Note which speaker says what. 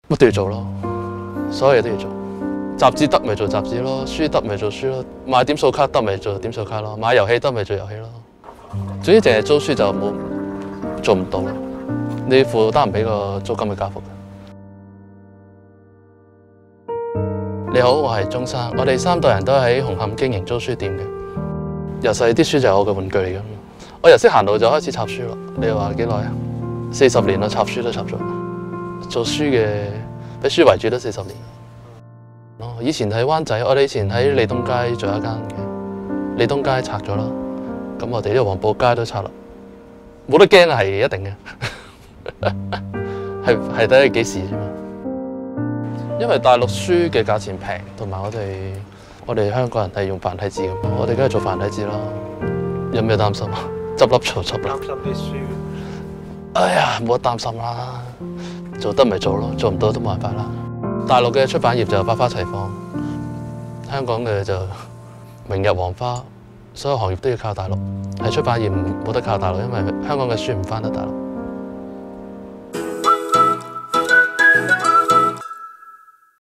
Speaker 1: 乜都要做咯，所有嘢都要做。雜誌得咪做雜誌咯，書得咪做書咯，買點數卡得咪做點數卡咯，買遊戲得咪做遊戲咯。總之淨係租書就冇做唔到咯，你負擔唔起個租金嘅加幅嘅。你好，我係鐘生，我哋3代人都喺紅磡經營租書店嘅。由細啲書就係我嘅玩具嚟嘅，我由識行路就開始插書咯。你話幾耐啊？40年啦，插書都插咗。做書嘅俾書為主都40年。以前喺灣仔，我哋以前喺利東街做一間嘅，利東街拆咗啦，咁我哋呢個黃埔街都拆啦，冇得驚係一定嘅，係睇你幾時啫嘛。因為大陸書嘅價錢平，同埋我哋香港人係用繁體字咁，我哋梗係做繁體字啦。有咩擔心啊？執笠就執笠。擔心啲書？哎呀，冇得擔心啦，做得咪做咯，做唔到都冇辦法啦。大陸嘅出版業就百花齊放，香港嘅就明日黃花，所有行業都要靠大陸。係出版業冇得靠大陸，因為香港嘅書唔翻得大陸。